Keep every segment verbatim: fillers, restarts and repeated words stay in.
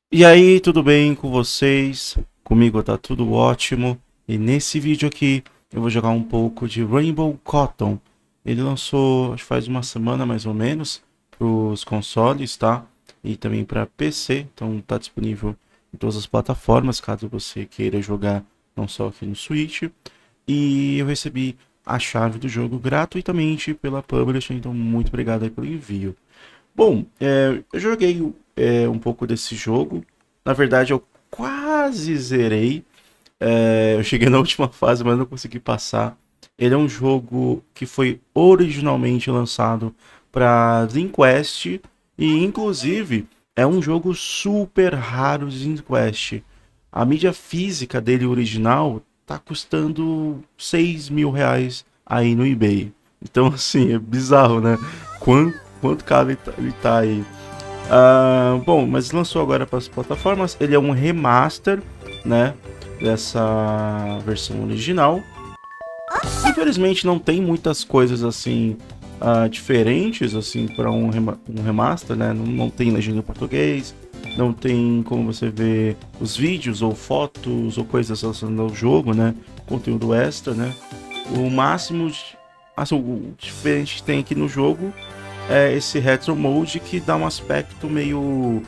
E aí, tudo bem com vocês? Comigo tá tudo ótimo. E nesse vídeo aqui eu vou jogar um pouco de Rainbow Cotton. Ele lançou, acho que faz uma semana mais ou menos, para os consoles, tá? E também para P C, então tá disponível em todas as plataformas, caso você queira jogar não só aqui no Switch. E eu recebi a chave do jogo gratuitamente pela Publisher, então muito obrigado aí pelo envio. Bom, é, eu joguei é, um pouco desse jogo. Na verdade, eu quase zerei. É, eu cheguei na última fase, mas não consegui passar. Ele é um jogo que foi originalmente lançado para Dreamcast e, inclusive, é um jogo super raro de Dreamcast. A mídia física dele original tá custando seis mil reais aí no eBay. Então, assim, é bizarro, né? Quanto, quanto caro ele tá, ele tá aí. Ah, bom, mas lançou agora para as plataformas. Ele é um remaster, né? Dessa versão original. Infelizmente não tem muitas coisas assim uh, diferentes assim para um, rema um remaster, né? Não, não tem legenda em português, não tem como você ver os vídeos ou fotos ou coisas relacionadas ao jogo, né? Conteúdo extra, né? O máximo, assim, o diferente que tem aqui no jogo é esse retro mode que dá um aspecto meio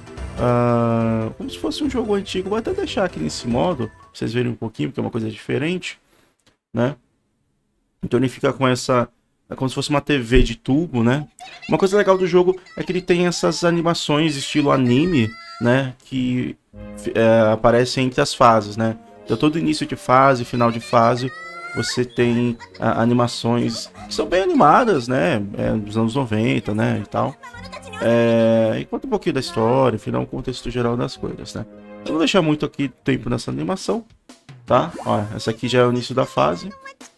uh, como se fosse um jogo antigo. Vou até deixar aqui nesse modo pra vocês verem um pouquinho, porque é uma coisa diferente, né? Então ele fica com essa, é como se fosse uma T V de tubo, né? Uma coisa legal do jogo é que ele tem essas animações estilo anime, né? Que é, aparecem entre as fases, né? Então todo início de fase, final de fase, você tem a, animações que são bem animadas, né? É, dos anos noventa, né? E tal. É, e conta um pouquinho da história, enfim, dá um contexto geral das coisas, né? Eu não vou deixar muito aqui tempo nessa animação, tá? Ó, essa aqui já é o início da fase.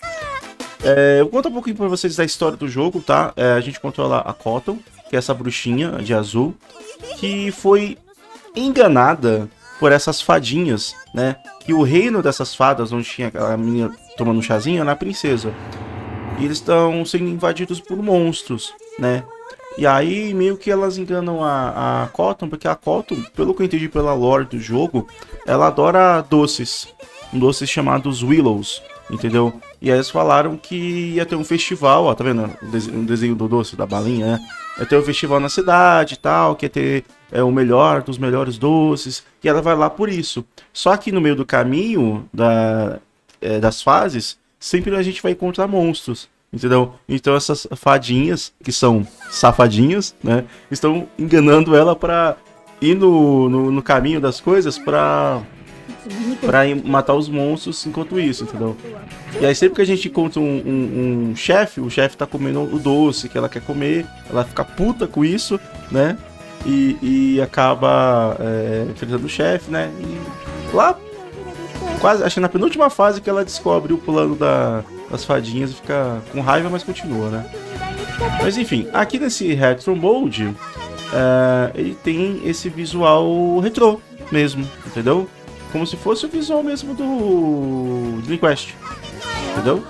É, eu vou contar um pouquinho pra vocês da história do jogo, tá? É, a gente controla a Cotton, que é essa bruxinha de azul, que foi enganada por essas fadinhas, né? Que o reino dessas fadas, onde tinha aquela menina tomando um chazinho, era a princesa. E eles estão sendo invadidos por monstros, né? E aí meio que elas enganam a, a Cotton, porque a Cotton, pelo que eu entendi pela lore do jogo, ela adora doces. Um doces chamados Willows, entendeu? E aí eles falaram que ia ter um festival, ó, tá vendo? O desenho do doce, da balinha, né? Ia ter um festival na cidade e tal, que ia ter é, o melhor dos melhores doces, e ela vai lá por isso. Só que no meio do caminho da, é, das fases, sempre a gente vai encontrar monstros, entendeu? Então essas fadinhas, que são safadinhas, né? Estão enganando ela pra ir no, no, no caminho das coisas pra pra matar os monstros enquanto isso, entendeu? E aí sempre que a gente encontra um, um, um chefe, o chefe tá comendo o doce que ela quer comer, ela fica puta com isso, né? E, e acaba é, enfrentando o chefe, né? E lá, quase, acho que na penúltima fase que ela descobre o plano da, das fadinhas e fica com raiva, mas continua, né? Mas enfim, aqui nesse Retro Mode, é, ele tem esse visual retrô mesmo, entendeu? Como se fosse o visual mesmo do Dreamcast, entendeu?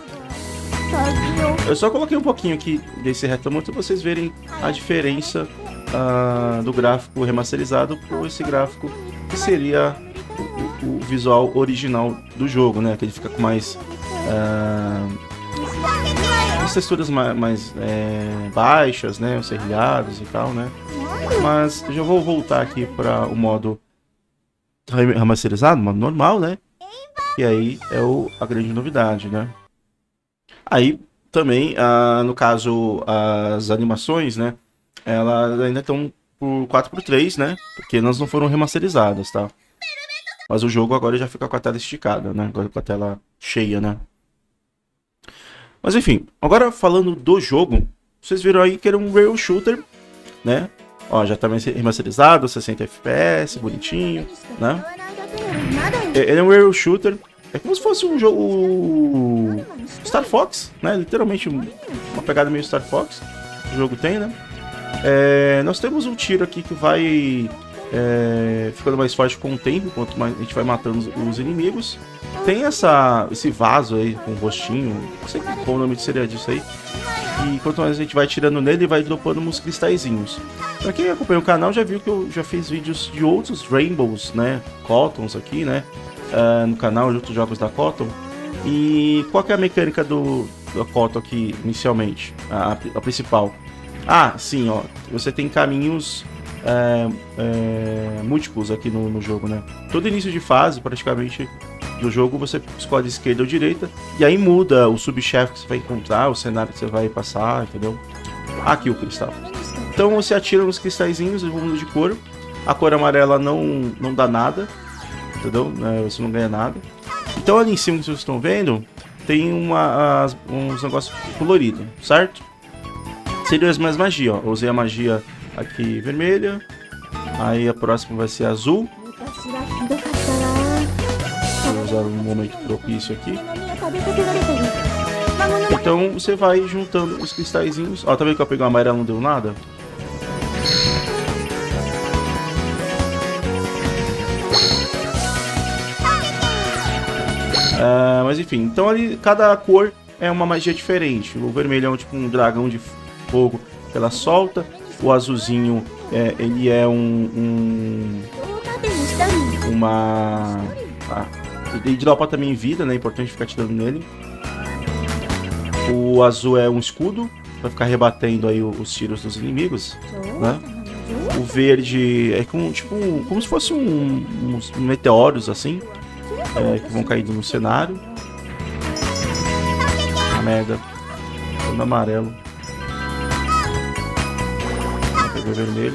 Eu só coloquei um pouquinho aqui desse Retromode para vocês verem a diferença uh, do gráfico remasterizado por esse gráfico que seria o, o, o visual original do jogo, né? Que ele fica com mais uh, as texturas mais, mais é, baixas, né? Os serrilhados e tal, né? Mas eu já vou voltar aqui para o modo remasterizado, modo normal, né? E aí é o, a grande novidade, né? Aí também, ah, no caso, as animações, né? Elas ainda estão por quatro por três, né? Porque elas não foram remasterizadas, tá? Mas o jogo agora já fica com a tela esticada, né? Agora com a tela cheia, né? Mas enfim, agora falando do jogo, vocês viram aí que era um rail shooter, né? Ó, já tá remasterizado, sessenta F P S, bonitinho, né? Ele é um rail shooter. É como se fosse um jogo Star Fox, né? Literalmente uma pegada meio Star Fox. O jogo tem, né? É, nós temos um tiro aqui que vai é, ficando mais forte com o tempo, quanto mais a gente vai matando os inimigos. Tem essa, esse vaso aí com o rostinho, não sei qual o nome seria disso aí. E quanto mais a gente vai tirando nele, vai dropando uns cristalzinhos. Pra quem acompanha o canal já viu que eu já fiz vídeos de outros Rainbows, né? Cottons aqui, né? Uh, no canal, de outros jogos da Cotton. E qual que é a mecânica do, do Cotton aqui, inicialmente? A, a principal. Ah, sim, ó. Você tem caminhos é, é, múltiplos aqui no, no jogo, né? Todo início de fase, praticamente, do jogo, você escolhe esquerda ou direita. E aí muda o subchefe que você vai encontrar, o cenário que você vai passar, entendeu? Aqui o cristal. Então você atira nos cristalzinhos, eles vão mudar de cor. A cor amarela não, não dá nada, entendeu? É, você não ganha nada. Então ali em cima que vocês estão vendo, tem uma, as, uns negócios coloridos, certo? Seriam as mais magia, ó. Eu usei a magia aqui vermelha. Aí a próxima vai ser azul. Vou usar um momento propício aqui. Então você vai juntando os cristalzinhos. Ó, tá vendo que eu peguei uma amarela e não deu nada? Uh, mas enfim, então ali cada cor é uma magia diferente. O vermelho é um, tipo um dragão de fogo que ela solta. O azulzinho é, ele é um, um uma ah, ele dropa também vida, né? É importante ficar tirando nele. O azul é um escudo para ficar rebatendo aí os tiros dos inimigos, né? O verde é como tipo como se fosse um, uns meteoros assim. É, que vão caindo no cenário. A merda. Todo amarelo. Vou pegar vermelho.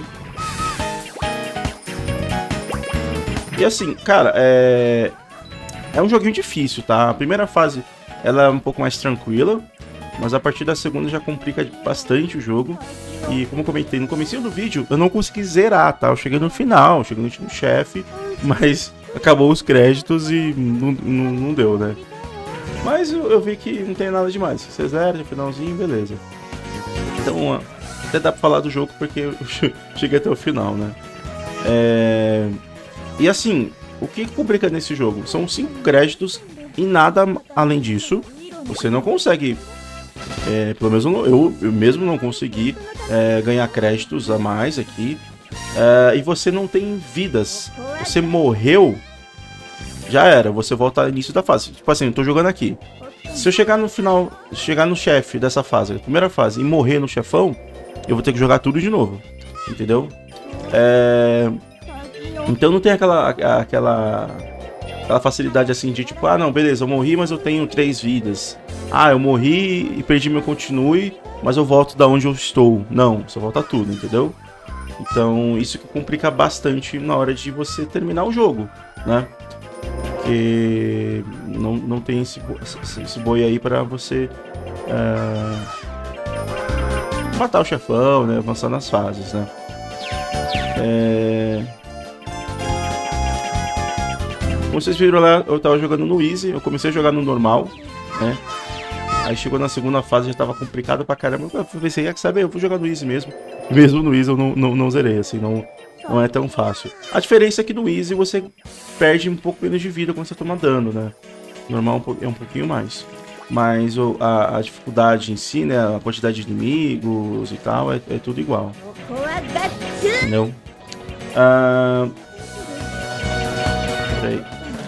E assim, cara, é... é um joguinho difícil, tá? A primeira fase ela é um pouco mais tranquila, mas a partir da segunda já complica bastante o jogo. E como eu comentei no começo do vídeo, eu não consegui zerar, tá? Eu cheguei no final, cheguei no último chefe, mas acabou os créditos e não, não, não deu, né? Mas eu, eu vi que não tem nada demais. Você zera no finalzinho, beleza. Então, até dá pra falar do jogo porque eu cheguei até o final, né? É... E assim, o que complica nesse jogo? São cinco créditos e nada além disso. Você não consegue... É, pelo menos eu, eu mesmo não consegui é, ganhar créditos a mais aqui. É, e você não tem vidas. Você morreu, já era. Você volta ao início da fase. Tipo assim, eu tô jogando aqui. Se eu chegar no final, chegar no chefe dessa fase, a primeira fase, e morrer no chefão, eu vou ter que jogar tudo de novo. Entendeu? É... Então não tem aquela, aquela, aquela facilidade assim de tipo, ah não, beleza, eu morri, mas eu tenho três vidas. Ah, eu morri e perdi meu continue, mas eu volto da onde eu estou. Não, você volta tudo, entendeu? Então isso que complica bastante na hora de você terminar o jogo, né? Porque não, não tem esse, esse boi aí pra você é, matar o chefão, né? Avançar nas fases, né? É... Como vocês viram lá, eu tava jogando no Easy, eu comecei a jogar no normal, né? Aí chegou na segunda fase, já tava complicado pra caramba. Eu pensei, ah, que sabe, eu vou jogar no Easy mesmo. Mesmo no Easy eu não, não, não zerei, assim, não, não é tão fácil. A diferença é que no Easy você perde um pouco menos de vida quando você toma dano, né? Normal é um pouquinho mais. Mas o, a, a dificuldade em si, né? A quantidade de inimigos e tal, é, é tudo igual. Entendeu? Ah... Peraí.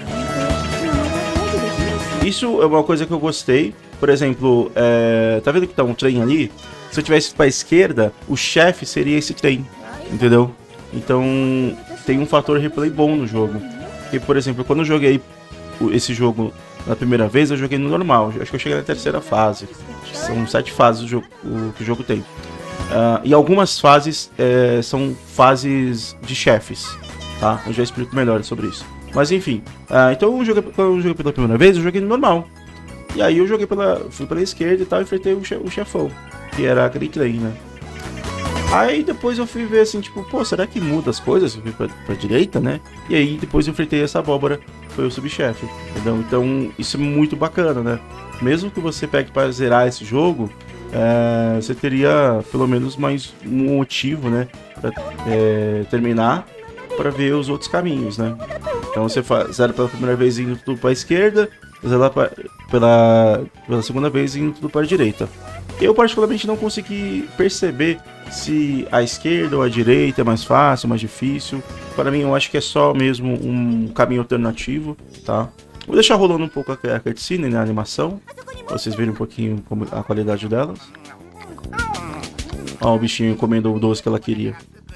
Isso é uma coisa que eu gostei. Por exemplo, é... tá vendo que tá um trem ali? Se eu tivesse pra esquerda, o chefe seria esse trem, entendeu? Então tem um fator replay bom no jogo. Porque, por exemplo, quando eu joguei esse jogo na primeira vez, eu joguei no normal. Acho que eu cheguei na terceira fase. São sete fases o jogo, o, que o jogo tem. Uh, e algumas fases é, são fases de chefes, tá? Eu já explico melhor sobre isso. Mas enfim, uh, então eu joguei, quando eu joguei pela primeira vez, eu joguei no normal. E aí eu joguei pela, fui pela esquerda e tal, e enfrentei o, che, o chefão, que era aquele trem, né? Aí depois eu fui ver assim, tipo, pô, será que muda as coisas? Eu fui pra, pra direita, né? E aí depois eu enfrentei essa abóbora, foi o subchefe, entendeu? Então isso é muito bacana, né? Mesmo que você pegue para zerar esse jogo, é, você teria pelo menos mais um motivo, né? Pra é, terminar, para ver os outros caminhos, né? Então você faz, zera pela primeira vez indo tudo pra esquerda, fazer ela pra, pela, pela segunda vez indo tudo para a direita. Eu particularmente não consegui perceber se a esquerda ou a direita é mais fácil, mais difícil. Para mim eu acho que é só mesmo um caminho alternativo, tá? Vou deixar rolando um pouco a cutscene, né, a animação, pra vocês verem um pouquinho como a qualidade delas. Ó, o bichinho comendo o doce que ela queria.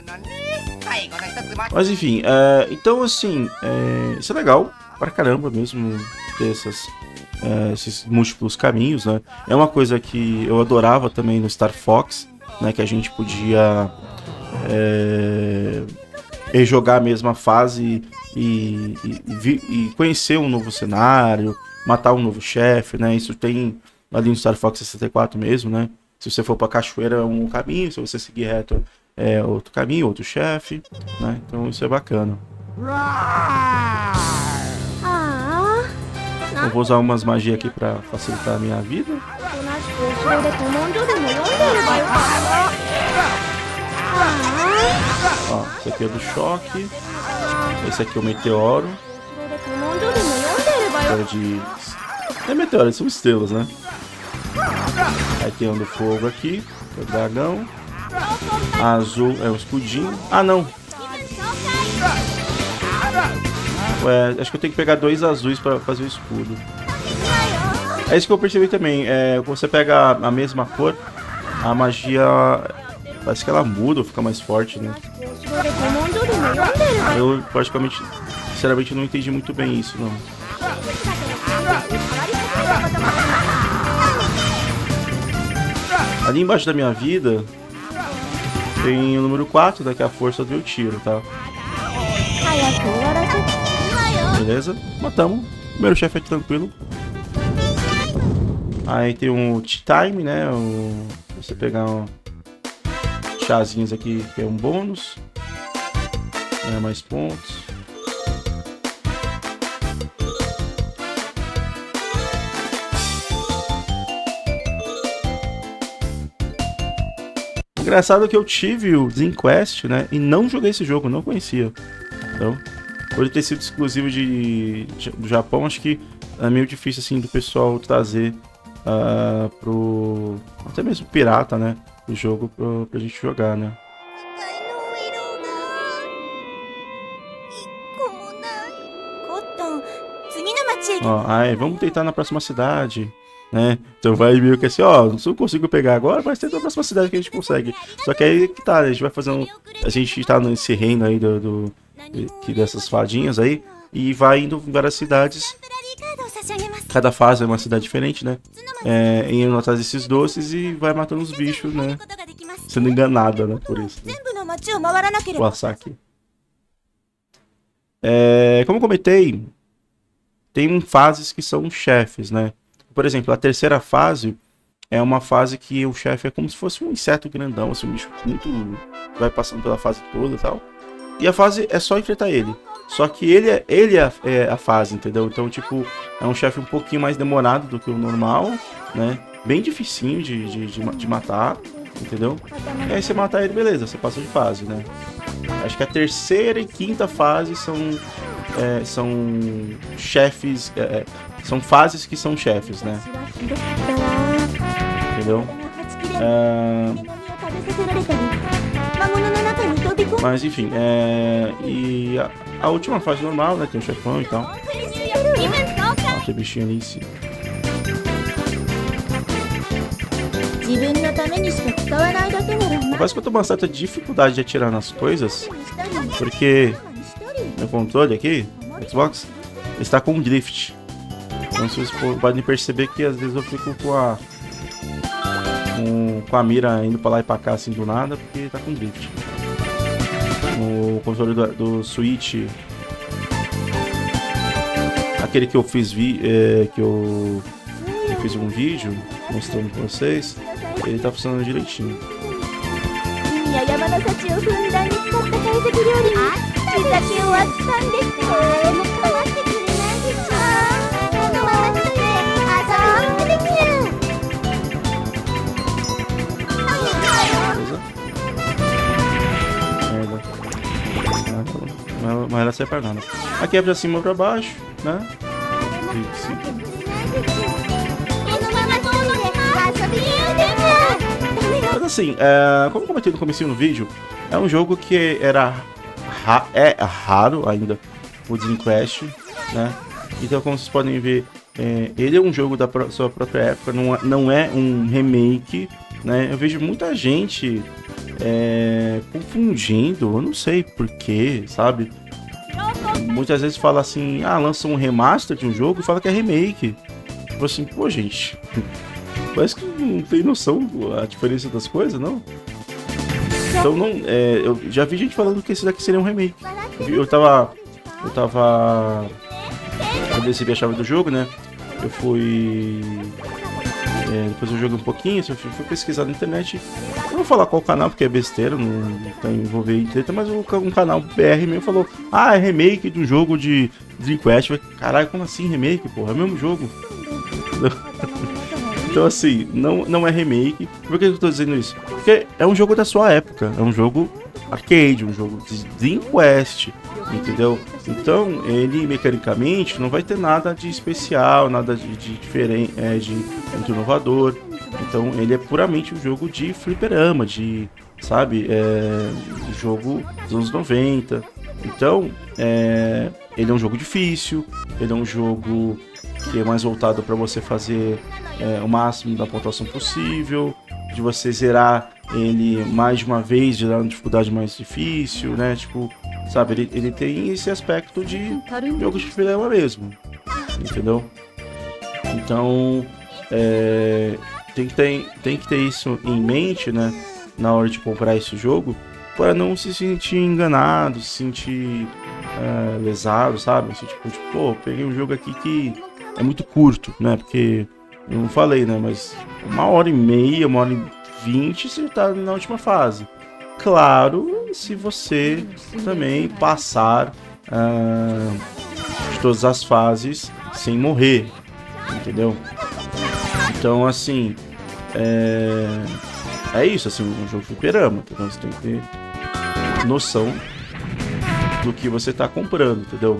Mas enfim, é, então assim, é, isso é legal pra caramba mesmo, ter essas, é, esses múltiplos caminhos, né? É uma coisa que eu adorava também no Star Fox, né? Que a gente podia é, rejogar a mesma fase e, e, e, e conhecer um novo cenário, matar um novo chefe, né? Isso tem ali no Star Fox sessenta e quatro mesmo, né? Se você for pra cachoeira é um caminho, se você seguir reto é outro caminho, outro chefe, né? Então isso é bacana. Eu vou usar umas magias aqui pra facilitar a minha vida. Ó, esse aqui é do choque. Esse aqui é o meteoro. Meteoro de... Não é meteoro, são estrelas, né? Aí tem um do fogo aqui, que é o dragão. A azul é um escudinho. Ah, não. Ué, acho que eu tenho que pegar dois azuis pra fazer o escudo. É isso que eu percebi também. É, você pega a mesma cor, a magia parece que ela muda ou fica mais forte, né? Eu praticamente, sinceramente, não entendi muito bem isso, não. Ali embaixo da minha vida tem o número quatro, né, que é a força do meu tiro, tá? Beleza? Matamos. O primeiro chefe é tranquilo. Aí tem um tea time, né? O... Você pegar um... chazinhos aqui, que é um bônus. É, mais pontos. Engraçado que eu tive o Dream Quest, né? E não joguei esse jogo, não conhecia. Então, por ter sido exclusivo de, de, do Japão, acho que é meio difícil assim do pessoal trazer uh, pro... até mesmo pirata, né? O jogo pro, pra gente jogar, né? Ó, aí, vamos tentar na próxima cidade, né? Então vai meio que assim, ó, se eu consigo pegar agora, vai ser na próxima cidade que a gente consegue. Só que aí que tá, a gente vai fazendo, a gente tá nesse reino aí do, do que dessas fadinhas aí e vai indo em várias cidades. Cada fase é uma cidade diferente, né? É, indo atrás desses doces e vai matando os bichos, né? Sendo enganada, né? Por isso. Né? Vou assar aqui. É, como eu comentei, tem fases que são chefes, né? Por exemplo, a terceira fase é uma fase que o chefe é como se fosse um inseto grandão, assim, um bicho muito... vai passando pela fase toda e tal. E a fase é só enfrentar ele. Só que ele é, ele é, a, é a fase, entendeu? Então, tipo, é um chefe um pouquinho mais demorado do que o normal, né? Bem dificinho de, de, de, de matar, entendeu? E aí você matar ele, beleza, você passa de fase, né? Acho que a terceira e quinta fase são... É, são chefes, é, são fases que são chefes, né? Entendeu? É... Mas enfim, é... e a, a última fase normal, né? Tem o chefão e tal. Ó, tem bichinho ali em cima. Confesso que eu tô com uma certa dificuldade de atirar nas coisas, porque meu controle aqui, Xbox, está com drift. Então vocês podem perceber que às vezes eu fico com a com, com a mira indo pra lá e pra cá assim do nada, porque tá com drift. No controle do, do Switch, aquele que eu fiz vi, é, que eu, eu fiz um vídeo mostrando pra vocês, ele tá funcionando direitinho. Mas ela sai para nada. Aqui é pra cima ou pra baixo, né? assim, é, como eu comentei no comecinho do vídeo, é um jogo que era ra é raro ainda, o Dream Quest, né? Então, como vocês podem ver, é, ele é um jogo da pró sua própria época, não, não é um remake, né? Eu vejo muita gente é, confundindo, eu não sei porquê, sabe? Muitas vezes fala assim, ah, lança um remaster de um jogo e fala que é remake. Tipo assim, pô, gente, parece que não tem noção a diferença das coisas, não? Então, não, é, eu já vi gente falando que esse daqui seria um remake. Eu, eu tava... Eu tava... Quando eu recebi a chave do jogo, né? Eu fui... É, depois eu joguei um pouquinho, eu fui, fui pesquisar na internet. Eu não vou falar qual canal, porque é besteira, não, não tá envolver em treta, mas um, um canal B R meu falou: ah, é remake de um jogo de Dream Quest. Eu falei, caralho, como assim remake, porra? É o mesmo jogo. Então assim, não, não é remake. Por que eu tô dizendo isso? Porque é um jogo da sua época, é um jogo arcade, um jogo de Dream Quest, entendeu? Então ele mecanicamente não vai ter nada de especial, nada de, de diferente, é, de muito inovador. Então ele é puramente um jogo de fliperama, de, sabe, é, um jogo dos anos noventa. Então é, ele é um jogo difícil, ele é um jogo que é mais voltado para você fazer é, o máximo da pontuação possível, de você zerar ele mais de uma vez, gerar uma dificuldade mais difícil, né? Tipo, sabe, ele, ele tem esse aspecto de jogo de fliperama mesmo, entendeu? Então, é, tem, que ter, tem que ter isso em mente, né? Na hora de comprar esse jogo, para não se sentir enganado, se sentir é, lesado, sabe? Assim, tipo, tipo, pô, peguei um jogo aqui que é muito curto, né? Porque eu não falei, né? Mas uma hora e meia, uma hora e vinte, você tá na última fase. Claro, se você também passar uh, de todas as fases sem morrer, entendeu? Então, assim, é, é isso, assim, um jogo de fliperama, então você tem que ter noção do que você tá comprando, entendeu?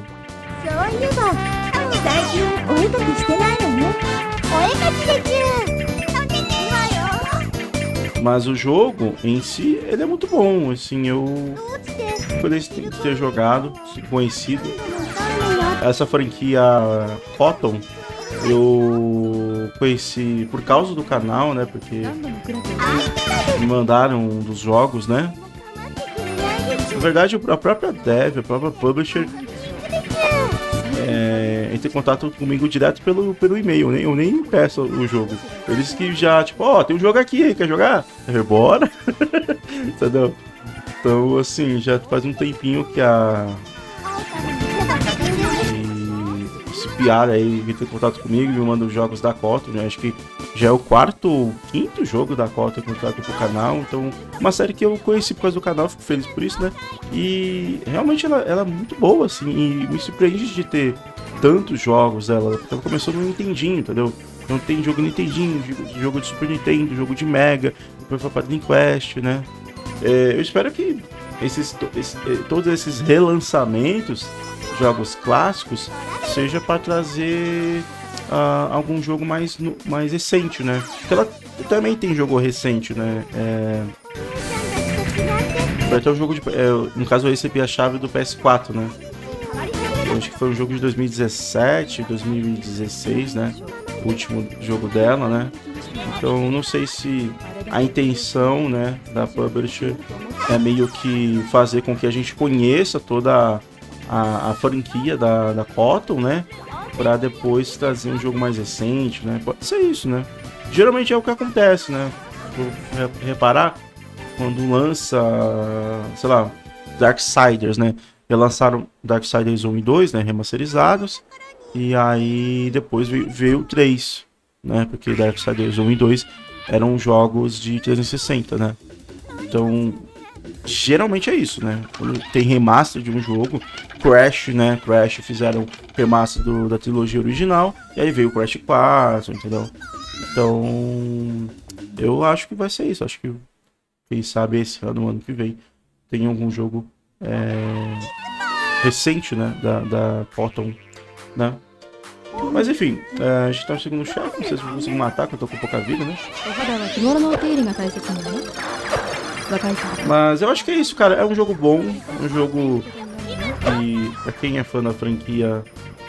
Mas o jogo em si, ele é muito bom, assim, eu feliz de ter jogado, conhecido. Essa franquia Cotton, eu conheci por causa do canal, né, porque me mandaram um dos jogos, né. Na verdade, a própria dev, a própria publisher, É, entra em contato comigo direto pelo, pelo e-mail, né? Eu nem peço o jogo. Eles que já, tipo, ó, oh, tem um jogo aqui aí, quer jogar? Eu, bora! Entendeu? Então, assim, já faz um tempinho que a... E... esse piara aí entra em contato comigo e me manda os jogos da Cotton, né? Acho que já é o quarto ou quinto jogo da Cotton que eu trago pro canal. Então, uma série que eu conheci por causa do canal, fico feliz por isso, né? E realmente ela, ela é muito boa, assim, e me surpreende de ter tantos jogos dela, porque ela começou no Nintendinho, entendeu? Então tem jogo Nintendinho, jogo de Super Nintendo, jogo de Mega, depois foi pra Dream Quest, né? É, eu espero que esses, esse, todos esses relançamentos, jogos clássicos, seja para trazer uh, algum jogo mais, mais recente, né? Porque ela também tem jogo recente, né? É... Vai ter um jogo de... É, no caso eu recebi a chave do P S quatro, né? Eu acho que foi um jogo de dois mil e dezessete, dois mil e dezesseis, né? O último jogo dela, né? Então não sei se a intenção, né, da publisher é meio que fazer com que a gente conheça toda a, a franquia da, da Cotton, né? Pra depois trazer um jogo mais recente, né? Pode ser isso, né? Geralmente é o que acontece, né? Vou reparar quando lança, sei lá, Darksiders, né? Relançaram Darksiders um e dois, né? Remasterizados. E aí depois veio, veio o três, né? Porque Darksiders um e dois eram jogos de trezentos e sessenta, né? Então, geralmente é isso, né? Quando tem remaster de um jogo, Crash, né? Crash fizeram remaster do, da trilogia original. E aí veio o Crash quatro, entendeu? Então, eu acho que vai ser isso. Acho que, quem sabe, esse ano, ano que vem, tem algum jogo é, recente, né? Da, da Cotton, né? Mas enfim, é, a gente tá no segundo chefe. Não sei se eu consigo matar, porque eu tô com pouca vida, né? Mas eu acho que é isso, cara. É um jogo bom. Um jogo que, pra quem é fã da franquia,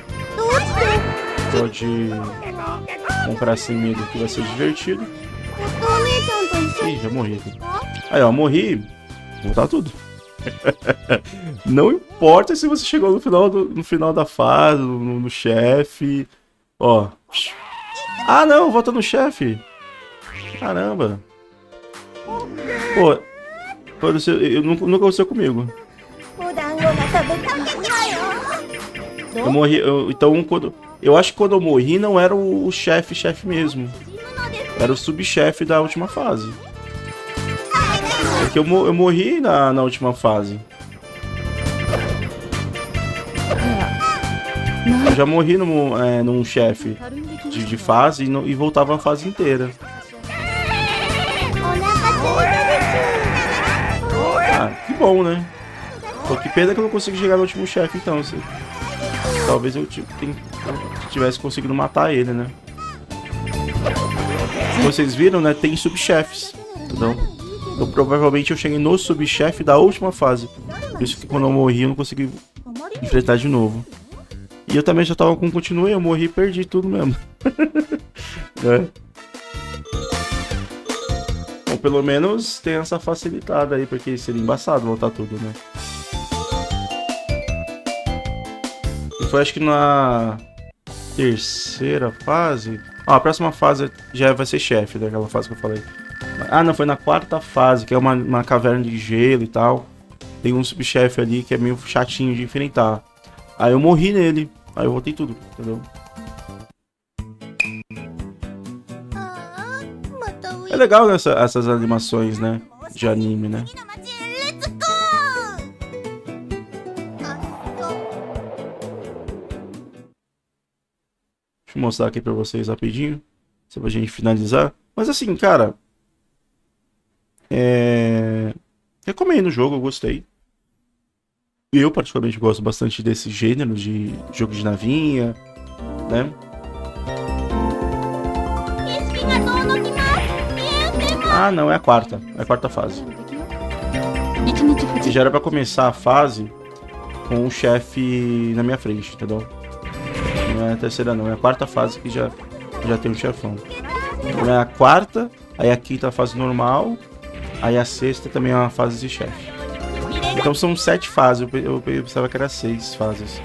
pode comprar sem medo, que vai ser divertido. Ih, já morri aqui. Aí, ó, morri. Voltar tudo. Não importa se você chegou no final, do, no final da fase, no, no chefe. Ó. Ah, não, volta no chefe. Caramba. Pô, aconteceu, eu, nunca, nunca aconteceu comigo. Eu morri, eu, então quando... Eu acho que quando eu morri não era o chefe, chefe mesmo. Era o subchefe da última fase. Porque eu, eu morri na, na última fase. Eu já morri num, é, num chefe de, de fase e, no, e voltava a fase inteira. Ah, que bom, né? Pô, que pena que eu não consigo chegar no último chefe, então. Se, talvez eu tem, tivesse conseguido matar ele, né? Vocês viram, né? Tem subchefes. Então, então, provavelmente eu cheguei no subchefe da última fase. Por isso que quando eu morri eu não consegui enfrentar de novo. E eu também já tava com continue, eu morri e perdi tudo mesmo. É. Bom, pelo menos tem essa facilitada aí, porque seria embaçado voltar tudo, né? E foi acho que na terceira fase... Ah, a próxima fase já vai ser chefe, daquela fase que eu falei. Ah, não, foi na quarta fase, que é uma, uma caverna de gelo e tal. Tem um subchefe ali que é meio chatinho de enfrentar. Aí eu morri nele, aí eu voltei tudo, entendeu? É legal essa, essas animações, né? De anime, né? Deixa eu mostrar aqui pra vocês rapidinho, só pra gente finalizar. Mas assim, cara, é... recomendo o jogo, eu gostei. Eu particularmente gosto bastante desse gênero de jogo de navinha, né? Ah, não, é a quarta, é a quarta fase. E já era pra começar a fase com o chefe na minha frente, entendeu? Não é a terceira não, é a quarta fase que já, já tem um chefão. Então é a quarta, aí a quinta fase normal, aí a sexta também é uma fase de chefe. Então são sete fases, eu, eu pensava que era seis fases.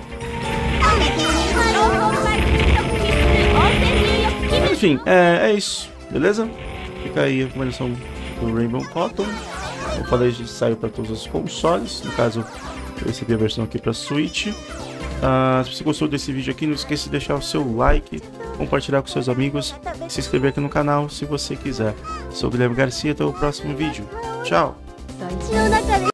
Enfim, é, é isso, beleza? Fica aí a recomendação do Rainbow Cotton. Eu falei que saiu para todos os consoles, no caso eu recebi a versão aqui para Switch. Uh, se você gostou desse vídeo aqui, não esqueça de deixar o seu like, compartilhar com seus amigos e se inscrever aqui no canal se você quiser. Sou o Guilherme Garcia, até o próximo vídeo. Tchau!